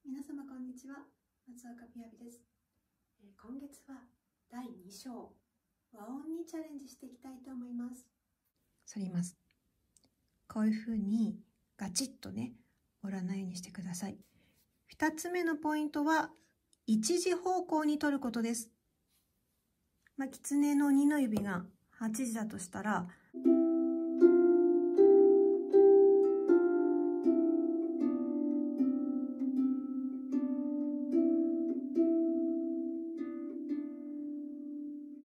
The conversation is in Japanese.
皆様こんにちは、松岡みやびです。今月は第2章和音にチャレンジしていきたいと思います。反ります。こういう風にガチッとね折らないようにしてください。2つ目のポイントは一時方向に取ることです。狐の2の指が8時だとしたら